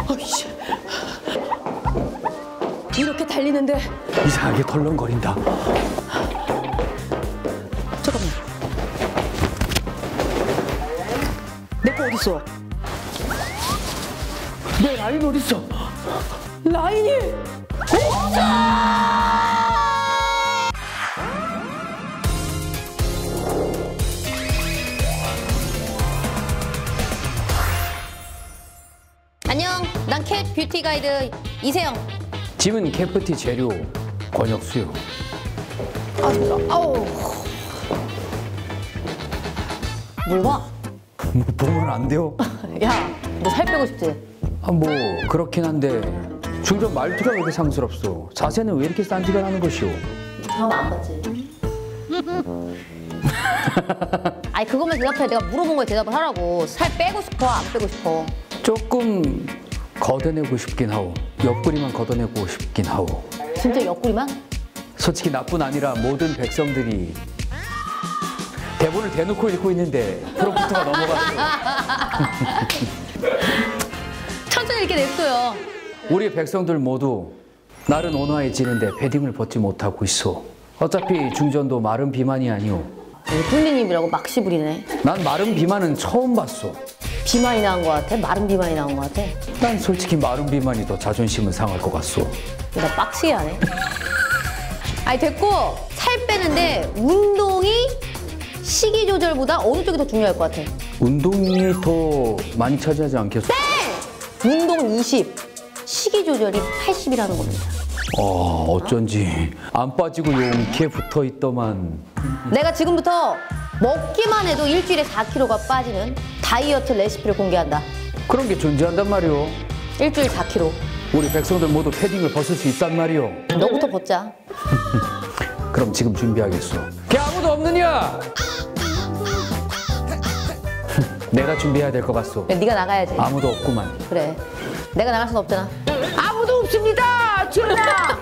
어이씨. 이렇게 달리는데 이상하게 덜렁거린다. 잠깐만. 내 거 어딨어? 내 라인 어딨어? 라인이 없어! 안녕, 난 캣 뷰티 가이드 이세영. 짐은 캐프티 재료 권혁수요. 아우. 뭘 봐? 뭐 보면 안 돼요? 야, 너 살 빼고 싶지? 아, 뭐 그렇긴 한데 중전 말투가 왜 이렇게 상스럽소? 자세는 왜 이렇게 딴지가 나는 것이오? 다음 안 봤지? 아니 그것만 대답해. 내가 물어본 거에 대답을 하라고. 살 빼고 싶어, 안 빼고 싶어? 조금 걷어내고 싶긴 하오. 옆구리만 걷어내고 싶긴 하오. 진짜 옆구리만? 솔직히 나뿐 아니라 모든 백성들이 대본을 대놓고 읽고 있는데 프롬프트가 넘어가더라고. 천천히 이렇게 냈어요. 우리 백성들 모두 날은 온화해지는데 패딩을 벗지 못하고 있어. 어차피 중전도 마른 비만이 아니오. 꿀리님이라고 막 시부리네. 난 마른 비만은 처음 봤어. 비만이 나온 것 같아? 마른 비만이 나온 것 같아? 난 솔직히 마른 비만이 더 자존심은 상할 것 같소. 나 빡치게 하네. 아니 됐고, 살 빼는데 운동이 식이 조절보다 어느 쪽이 더 중요할 것 같아? 운동이 더 많이 차지하지 않겠어? 운동은 20, 식이 조절이 80이라는 겁니다. 어쩐지 안 빠지고 용기에 붙어 있더만. 내가 지금부터 먹기만 해도 일주일에 4kg가 빠지는 다이어트 레시피를 공개한다. 그런 게 존재한단 말이오. 일주일 4kg. 우리 백성들 모두 패딩을 벗을 수 있단 말이오. 너부터 벗자. 그럼 지금 준비하겠소. 걔 아무도 없느냐? 내가 준비해야 될 것 같소. 그래, 네가 나가야지. 아무도 없구만. 그래. 내가 나갈 순 없잖아. 아무도 없습니다. 전하.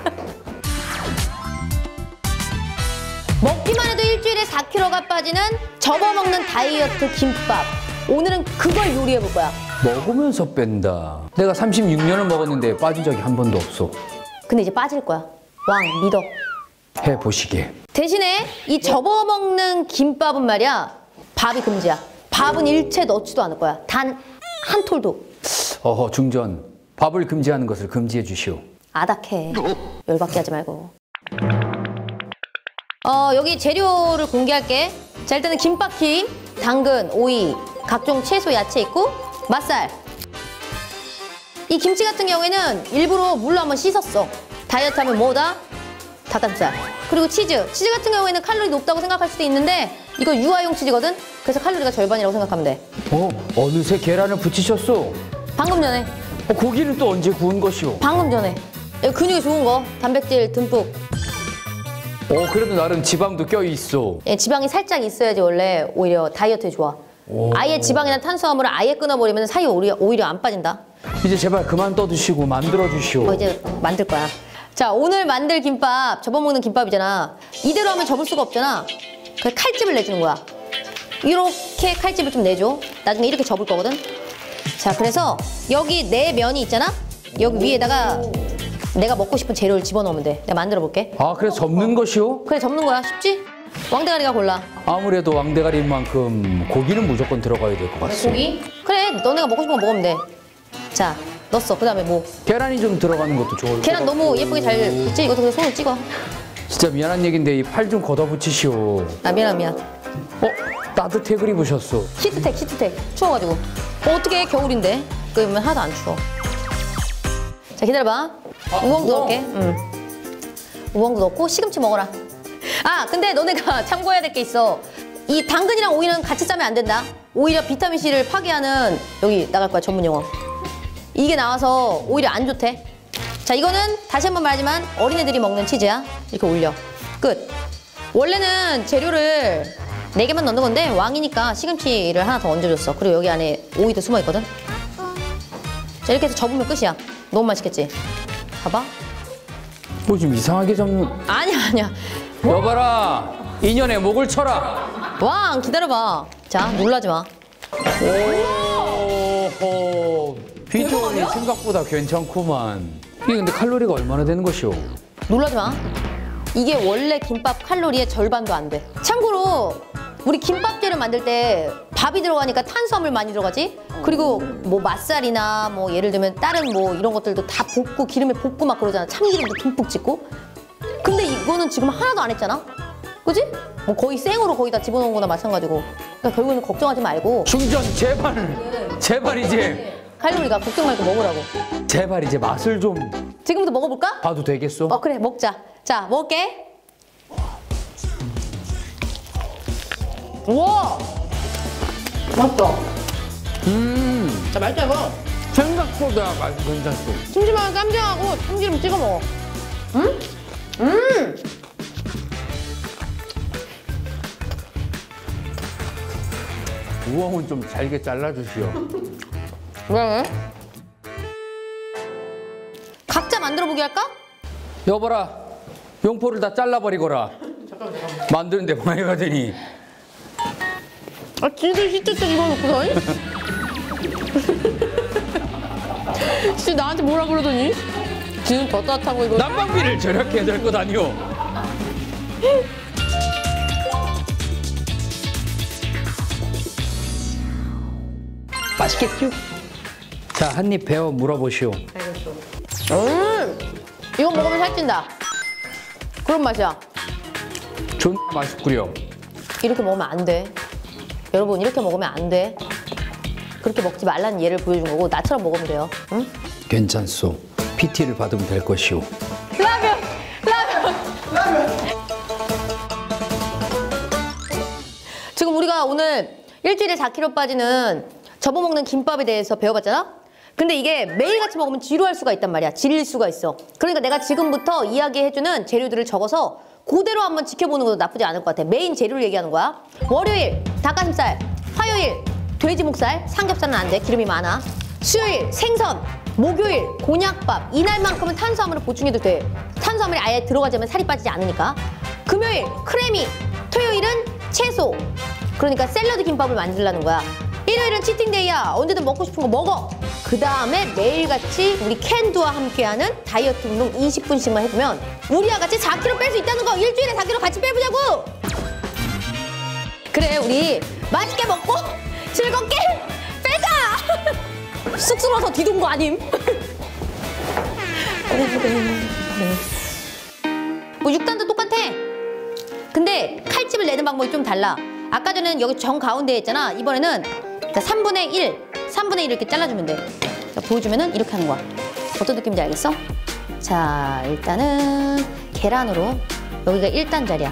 먹기만 해도 일주일에 4kg가 빠지는 접어먹는 다이어트 김밥. 오늘은 그걸 요리해볼 거야. 먹으면서 뺀다. 내가 36년을 먹었는데 빠진 적이 한 번도 없어. 근데 이제 빠질 거야. 왕, 믿어. 해보시게. 대신에 이 접어먹는 김밥은 말이야, 밥이 금지야. 밥은 일체 넣지도 않을 거야. 단 한 톨도. 어허, 중전. 밥을 금지하는 것을 금지해 주시오. 아닥해. 열받게 하지 말고. 여기 재료를 공개할게. 자, 일단은 김밥김, 당근, 오이, 각종 채소, 야채 있고 맛살. 이 김치 같은 경우에는 일부러 물로 한번 씻었어. 다이어트 하면 뭐다? 닭가슴살. 그리고 치즈. 치즈 같은 경우에는 칼로리 높다고 생각할 수도 있는데 이거 유아용 치즈거든? 그래서 칼로리가 절반이라고 생각하면 돼. 어느새 계란을 붙이셨소? 방금 전에. 고기는 또 언제 구운 것이오? 방금 전에. 이거 근육이 좋은 거. 단백질 듬뿍. 그래도 나름 지방도 껴있어. 예, 지방이 살짝 있어야지 원래 오히려 다이어트에 좋아. 아예 지방이나 탄수화물을 아예 끊어버리면 살이 오히려 안 빠진다. 이제 제발 그만 떠드시고 만들어주시오. 이제 만들 거야. 자, 오늘 만들 김밥, 접어먹는 김밥이잖아. 이대로 하면 접을 수가 없잖아. 그래서 칼집을 내주는 거야. 이렇게 칼집을 좀 내줘. 나중에 이렇게 접을 거거든. 자, 그래서 여기 내 면이 있잖아. 여기 위에다가 내가 먹고 싶은 재료를 집어넣으면 돼. 내가 만들어 볼게. 그래 접는 것이오? 그래, 접는 거야. 쉽지? 왕대가리가 골라. 아무래도 왕대가리인 만큼 고기는 무조건 들어가야 될 것 같소. 고기? 그래, 너네가 먹고 싶은 거 먹으면 돼. 자, 넣었어. 그 다음에 뭐? 계란이 좀 들어가는 것도 좋을 것 계란 같고. 너무 예쁘게 잘 붙지? 이것도 그냥 손으로 찍어. 진짜 미안한 얘긴데 이 팔 좀 걷어붙이시오. 미안. 따뜻해 그리부셨어. 히트텍. 추워가지고. 어떻게 겨울인데? 그러면 하나도 안 추워. 자, 기다려봐. 우엉도 넣을게. 우엉도 넣고 시금치 먹어라. 근데 너네가 참고해야 될 게 있어. 이 당근이랑 오이는 같이 싸면 안 된다. 오히려 비타민C를 파괴하는, 여기 나갈 거야, 전문 용어. 이게 나와서 오히려 안 좋대. 자, 이거는 다시 한번 말하지만 어린애들이 먹는 치즈야. 이렇게 올려. 끝. 원래는 재료를 4개만 넣는 건데 왕이니까 시금치를 하나 더 얹어줬어. 그리고 여기 안에 오이도 숨어있거든. 자, 이렇게 해서 접으면 끝이야. 너무 맛있겠지? 봐봐. 뭐 좀 이상하게 접는. 아니야. 여봐라. 인연에 목을 쳐라. 왕, 기다려봐. 자, 놀라지 마. 오호. 비주얼이 생각보다 괜찮구만. 이게 근데 칼로리가 얼마나 되는 것이오? 놀라지 마. 이게 원래 김밥 칼로리의 절반도 안 돼. 참고로 우리 김밥재를 만들 때 밥이 들어가니까 탄수화물 많이 들어가지. 그리고 뭐 맛살이나 뭐 예를 들면 다른 뭐 이런 것들도 다 볶고 기름에 볶고 막 그러잖아. 참기름도 듬뿍 찍고. 근데 이거는 지금 하나도 안 했잖아. 그지? 뭐 거의 생으로 거의 다 집어넣은 거나 마찬가지고. 그러니까 결국에는 걱정하지 말고. 충전 제발 이제. 칼로리가 걱정 말고 먹으라고. 제발 이제 맛을 좀 지금부터 먹어볼까? 봐도 되겠어? 그래 먹자. 자 먹을게. 우와 맛있다. 자 맛있다 이거. 생각보다 맛이 괜찮소. 심심하게 쌈장하고 참기름 찍어 먹어. 우엉은 좀 잘게 잘라주시오. 왜? 각자 만들어 보기 할까? 여보라, 용포를 다 잘라버리거라. 만드는데 방해가 되니. 아 지들 히트텍 입어놓고서 진짜 나한테 뭐라 그러더니 지금 더 따뜻하고 이거 난방비를 절약해야 될 것 아니오. 맛있겠죠? 자, 한 입 베어 물어보시오. 이거 먹으면 살찐다. 그런 맛이야. 존 맛있구려. 이렇게 먹으면 안 돼. 여러분 이렇게 먹으면 안 돼. 그렇게 먹지 말라는 예를 보여준 거고 나처럼 먹으면 돼요. 응? 괜찮소. PT를 받으면 될 것이오. 라면! 지금 우리가 오늘 일주일에 4kg 빠지는 접어먹는 김밥에 대해서 배워봤잖아? 근데 이게 매일같이 먹으면 지루할 수가 있단 말이야. 질릴 수가 있어. 그러니까 내가 지금부터 이야기해주는 재료들을 적어서 그대로 한번 지켜보는 것도 나쁘지 않을 것 같아. 메인 재료를 얘기하는 거야. 월요일 닭가슴살, 화요일 돼지 목살, 삼겹살은 안 돼. 기름이 많아. 수요일 생선, 목요일 곤약밥. 이날만큼은 탄수화물을 보충해도 돼. 탄수화물이 아예 들어가자면 살이 빠지지 않으니까. 금요일 크래미, 토요일은 채소. 그러니까 샐러드 김밥을 만들라는 거야. 일요일은 치팅데이야. 언제든 먹고 싶은 거 먹어. 그 다음에 매일같이 우리 캔두와 함께하는 다이어트 운동 20분씩만 해주면 우리와 같이 4kg 뺄 수 있다는 거. 일주일에 4kg 같이 빼보자고. 그래 우리 맛있게 먹고 즐겁게 빼자. 쑥스러워서 뒤돈 거 아님? 뭐 6단도 똑같아. 근데 칼집을 내는 방법이 좀 달라. 아까 전에는 여기 정 가운데에 있잖아. 이번에는 3분의 1 이렇게 잘라주면 돼. 자, 보여주면은 이렇게 하는 거야. 어떤 느낌인지 알겠어? 자, 일단은 계란으로 여기가 1단짜리야.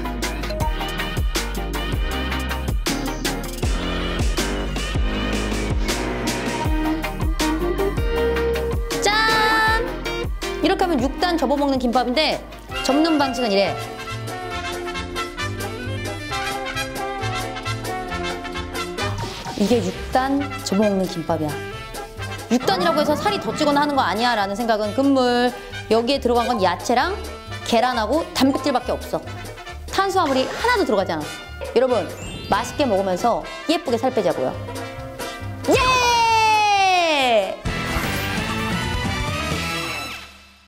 짠! 이렇게 하면 6단 접어먹는 김밥인데 접는 방식은 이래. 이게 6단 접어먹는 김밥이야. 6단이라고 해서 살이 더 찌거나 하는 거 아니야 라는 생각은 금물. 여기에 들어간 건 야채랑 계란하고 단백질밖에 없어. 탄수화물이 하나도 들어가지 않아. 여러분 맛있게 먹으면서 예쁘게 살 빼자고요.